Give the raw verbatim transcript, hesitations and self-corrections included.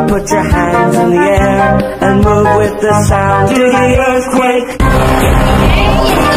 Put your hands in the air and move with the sound to the earthquake.